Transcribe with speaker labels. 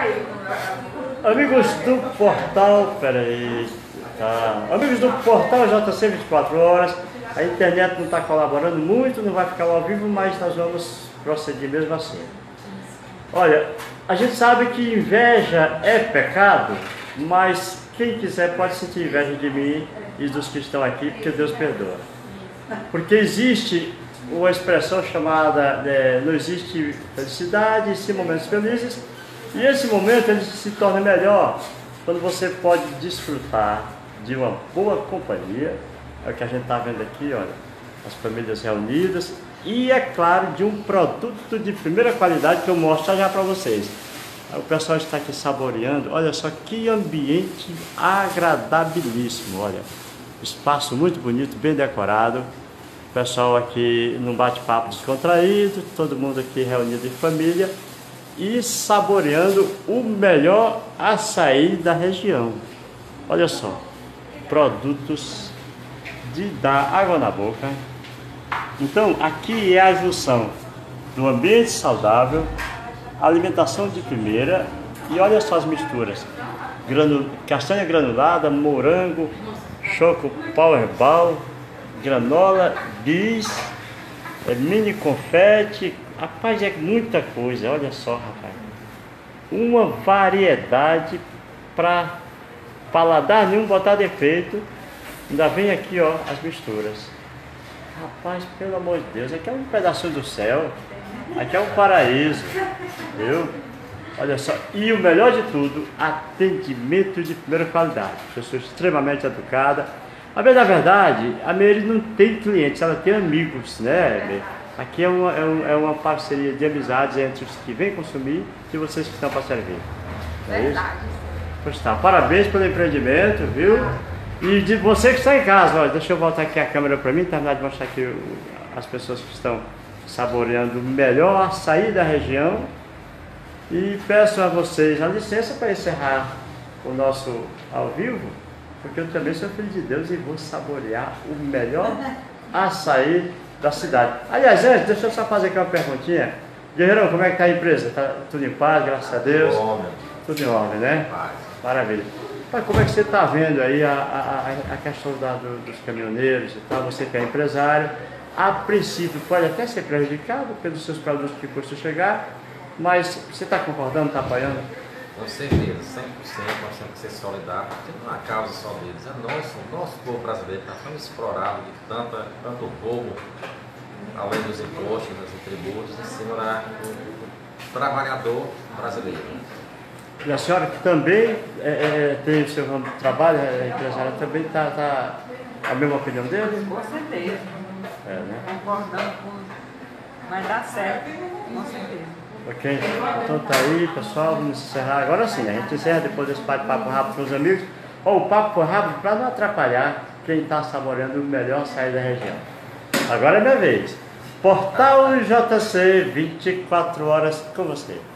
Speaker 1: Amigos do portal, peraí, tá. Amigos do portal JC 24 horas, a internet não está colaborando muito, não vai ficar ao vivo, mas nós vamos proceder mesmo assim. Olha, a gente sabe que inveja é pecado, mas quem quiser pode sentir inveja de mim e dos que estão aqui, porque Deus perdoa. Porque existe uma expressão chamada, não existe felicidade, sim momentos felizes, e esse momento ele se torna melhor quando você pode desfrutar de uma boa companhia, é o que a gente está vendo aqui, olha, as famílias reunidas, e é claro, de um produto de primeira qualidade que eu mostro já para vocês. O pessoal está aqui saboreando, olha só que ambiente agradabilíssimo, olha, espaço muito bonito, bem decorado, o pessoal aqui num bate-papo descontraído, todo mundo aqui reunido em família e saboreando o melhor açaí da região. Olha só, produtos de dar água na boca. Então aqui é a junção do ambiente saudável, alimentação de primeira, e olha só as misturas: castanha granulada, morango, choco powerball, granola, bis, mini confete. Rapaz, é muita coisa, olha só, rapaz. Uma variedade para paladar nenhum botar defeito. Ainda vem aqui, ó, as misturas. Rapaz, pelo amor de Deus, aqui é um pedacinho do céu. Aqui é um paraíso, viu? Olha só, e o melhor de tudo, atendimento de primeira qualidade. Pessoa extremamente educada. A verdade, a Meire não tem clientes, ela tem amigos, né, Meire? Aqui é uma parceria de amizades entre os que vêm consumir e vocês que estão para servir. É verdade. Pois tá, parabéns pelo empreendimento, viu? E de você que está em casa, olha, deixa eu voltar aqui a câmera para mim, terminar de mostrar aqui as pessoas que estão saboreando o melhor açaí da região. E peço a vocês a licença para encerrar o nosso ao vivo, porque eu também sou filho de Deus e vou saborear o melhor açaí da cidade. Aliás, antes, deixa eu só fazer aqui uma perguntinha. Guerreirão, como é que está a empresa? Tá tudo em paz, graças a Deus? Tudo em ordem, né? Maravilha. Mas como é que você está vendo aí a questão dos caminhoneiros e tal? Você que é empresário, a princípio pode até ser prejudicado pelos seus produtos que custam chegar, mas você está concordando, está apoiando?
Speaker 2: Com certeza, 100%, nós temos que ser solidários, porque não é a causa só deles, é o nosso povo brasileiro está tão explorado de tanto roubo, além dos impostos, dos tributos, em cima do trabalhador brasileiro.
Speaker 1: E a senhora que também tem o seu ramo de trabalho, é empresária, também está a mesma opinião dele?
Speaker 3: Com certeza.
Speaker 1: Né?
Speaker 3: Concordando com... Vai dar certo, com certeza.
Speaker 1: Ok? Então tá aí, pessoal, vamos encerrar agora sim. A gente encerra depois desse bate-papo rápido com os amigos. O papo foi rápido para não atrapalhar quem está saboreando o melhor açaí da região. Agora é minha vez. Portal JC 24 horas com você.